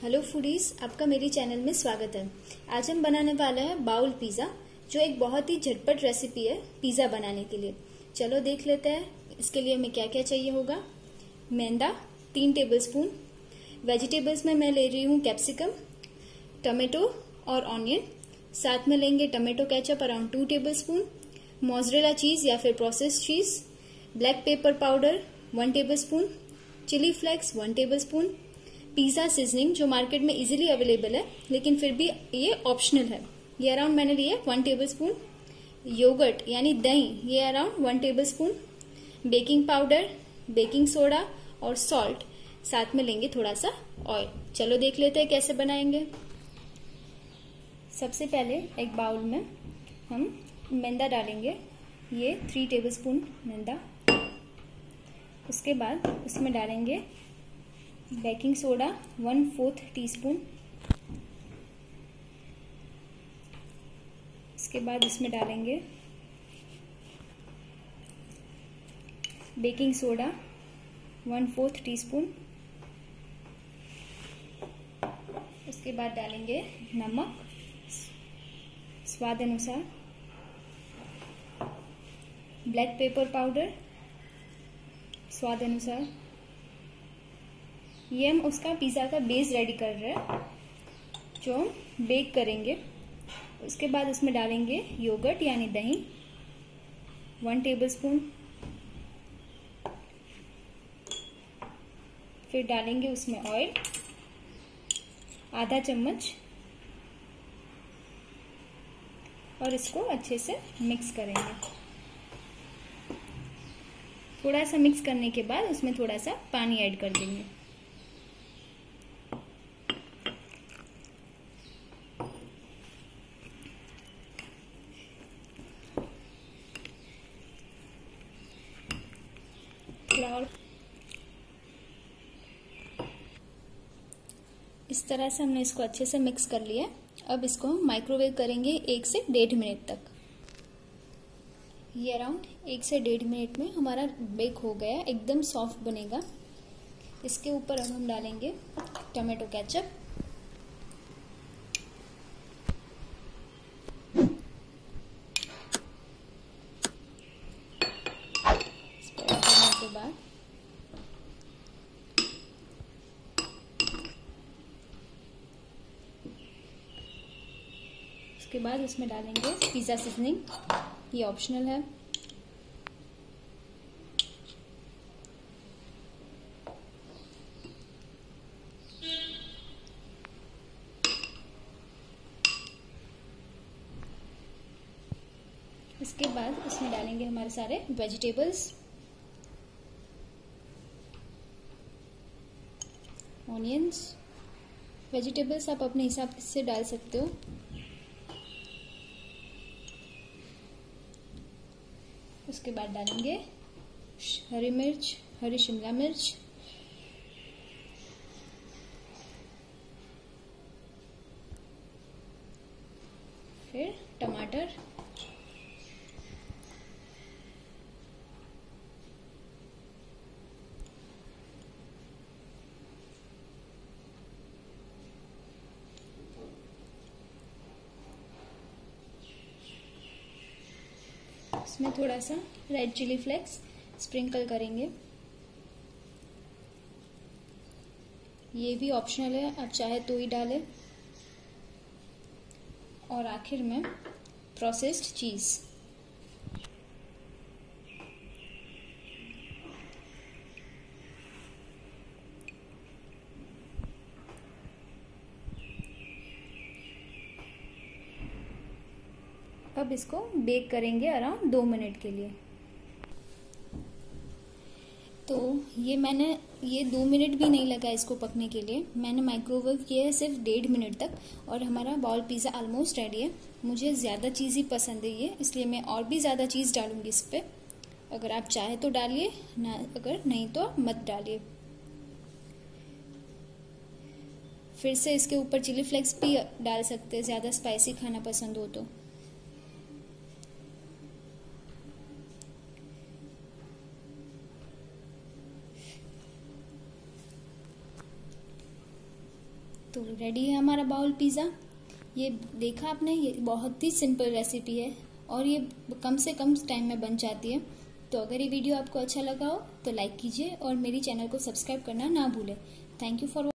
Hello foodies, आपका मेरे channel में स्वागत है। आज हम बनाने वाले हैं बाउल पिज़्ज़ा, जो एक बहुत ही झटपट रेसिपी है पिज़्ज़ा बनाने के लिए। चलो देख लेते हैं इसके लिए हमें क्या क्या चाहिए होगा। मैदा 3 टेबलस्पून, वेजिटेबल्स में मैं ले रही हूँ कैप्सिकम, टमाटो और ऑनियन। साथ में लेंगे tomato ketchup around 2 tablespoon, mozzarella cheese या फिर processed cheese, black pepper powder 1 tablespoon, chilli flakes 1 tablespoon, pizza seasoning जो मार्केट में इजीली अवेलेबल है लेकिन फिर भी ये ऑप्शनल है, ये अराउंड मैंने लिए 1 टेबलस्पून, योगर्ट यानी दही ये around 1 tablespoon, baking powder, baking soda और सॉल्ट, साथ में लेंगे थोड़ा सा ऑयल। चलो देख लेते हैं कैसे बनाएंगे। सबसे पहले एक बाउल में हम मैदा डालेंगे, ये 3 टेबलस्पून मैदा। उसके बाद उसमें डालेंगे बेकिंग सोडा 1/4 टीस्पून। इसके बाद इसमें डालेंगे बेकिंग सोडा 1/4 टीस्पून। उसके बाद डालेंगे नमक स्वाद अनुसार, ब्लैक पेपर पाउडर स्वाद अनुसार। ये हम उसका पिज़्ज़ा का बेस रेडी कर रहे हैं जो हम बेक करेंगे। उसके बाद उसमें डालेंगे योगर्ट यानी दही 1 टेबलस्पून। फिर डालेंगे उसमें ऑयल आधा चम्मच और इसको अच्छे से मिक्स करेंगे। थोड़ा सा मिक्स करने के बाद उसमें थोड़ा सा पानी ऐड कर देंगे। और इस तरह से हमने इसको अच्छे से मिक्स कर लिया। अब इसको हम माइक्रोवेव करेंगे 1 से 1.5 मिनट तक। ये अराउंड 1 से 1.5 मिनट में हमारा बेक हो गया, एकदम सॉफ्ट बनेगा। इसके ऊपर अब हम डालेंगे टमाटो केचप, के बाद उसके बाद उसमें डालेंगे पिज़्ज़ा सीजनिंग, ये ऑप्शनल है। इसके बाद उसमें डालेंगे हमारे सारे वेजिटेबल्स, ऑनियंस। वेजिटेबल्स आप अपने हिसाब से डाल सकते हो। उसके बाद डालेंगे हरी मिर्च, हरी शिमला मिर्च, फिर टमाटर, इसमें थोड़ा सा रेड चिली फ्लेक्स स्प्रिंकल करेंगे। ये भी ऑप्शनल है, आप चाहे तो ही डालें। और आखिर में प्रोसेस्ड चीज़। अब इसको बेक करेंगे अराउंड 2 मिनट के लिए। तो ये 2 मिनट भी नहीं लगा इसको पकने के लिए। मैंने माइक्रोवेव किया है सिर्फ 1.5 मिनट तक और हमारा बाउल पिज़्ज़ा ऑलमोस्ट रेडी है। मुझे ज़्यादा चीज़ ही पसंद है ये, इसलिए मैं और भी ज़्यादा चीज़ डालूंगी इस पर। अगर आप चाहे तो डालिए, ना अगर नहीं तो मत डालिए। फिर से इसके ऊपर चिली फ्लेक्स भी डाल सकते हैं, ज़्यादा स्पाइसी खाना पसंद हो तो। तो रेडी है हमारा बाउल पिज़्ज़ा। ये देखा आपने, ये बहुत ही सिंपल रेसिपी है और ये कम से कम टाइम में बन जाती है। तो अगर ये वीडियो आपको अच्छा लगा हो तो लाइक कीजिए और मेरी चैनल को सब्सक्राइब करना ना भूलें। Thank you for